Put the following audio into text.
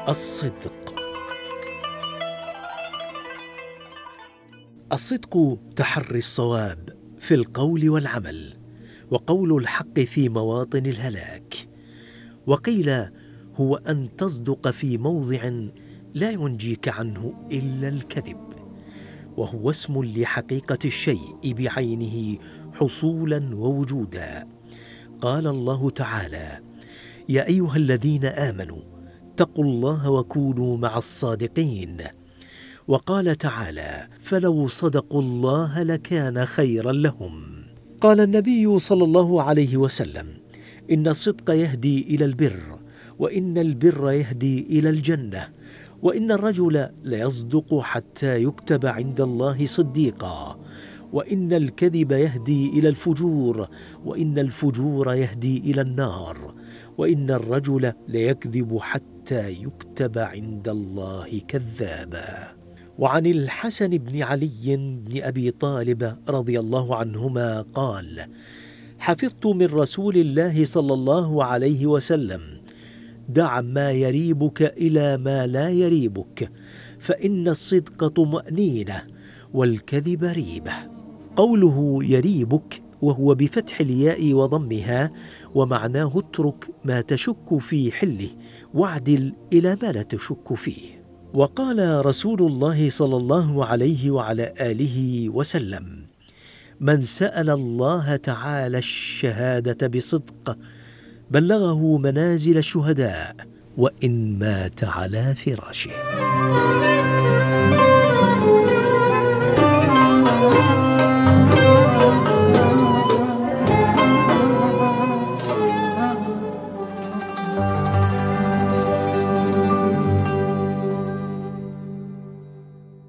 الصدق. الصدق تحري الصواب في القول والعمل، وقول الحق في مواطن الهلاك. وقيل هو أن تصدق في موضع لا ينجيك عنه إلا الكذب، وهو اسم لحقيقة الشيء بعينه حصولا ووجودا. قال الله تعالى: يا أيها الذين آمنوا اتقوا الله وكونوا مع الصادقين. وقال تعالى: فلو صدقوا الله لكان خيرا لهم. قال النبي صلى الله عليه وسلم: إن الصدق يهدي إلى البر، وإن البر يهدي إلى الجنة، وإن الرجل ليصدق حتى يكتب عند الله صديقا، وإن الكذب يهدي إلى الفجور، وإن الفجور يهدي إلى النار، وإن الرجل ليكذب حتى يكتب عند الله كذابا. وعن الحسن بن علي بن أبي طالب رضي الله عنهما قال: حفظت من رسول الله صلى الله عليه وسلم: دع ما يريبك إلى ما لا يريبك، فإن الصدق طمأنينة والكذب ريبة. قوله يريبك وهو بفتح الياء وضمها، ومعناه اترك ما تشك في حله واعدل إلى ما لا تشك فيه. وقال رسول الله صلى الله عليه وعلى آله وسلم: من سأل الله تعالى الشهادة بصدق بلغه منازل الشهداء وإن مات على فراشه.